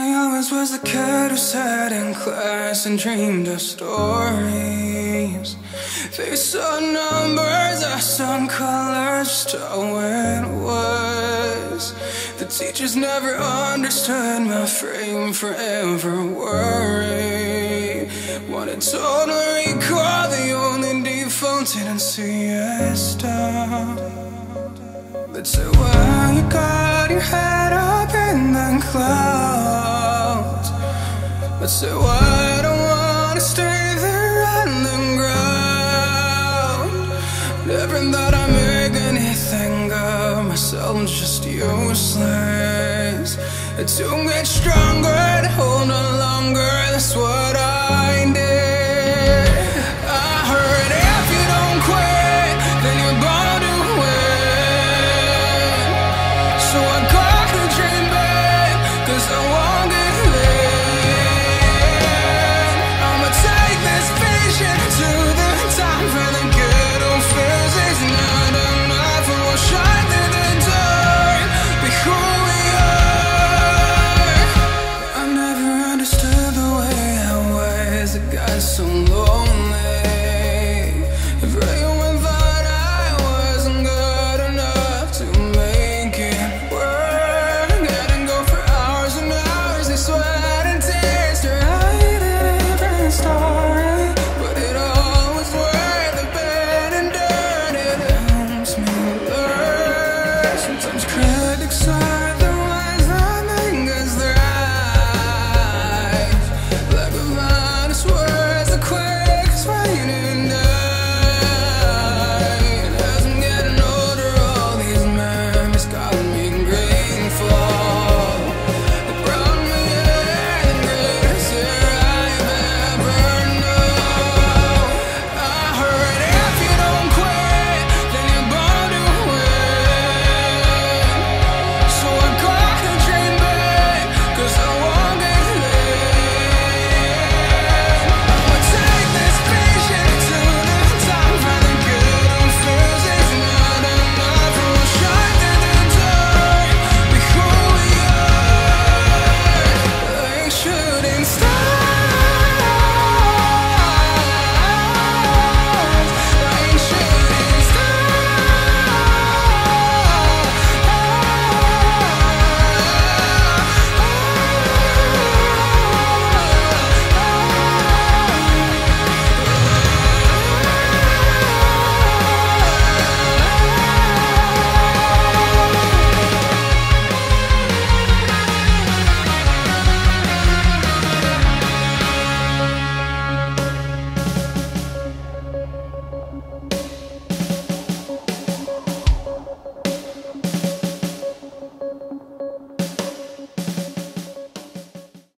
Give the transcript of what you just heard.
always was the kid who sat in class and dreamed of stories. They saw numbers, I saw colors, just how it was. The teachers never understood my frame, forever worry. Wanted total recall, the only default didn't see a stop. But so while you got your head up in the clouds, but so I don't wanna stay there on the ground. Never thought I'd make anything of myself, just useless. To get stronger, to hold on longer, that's what I did.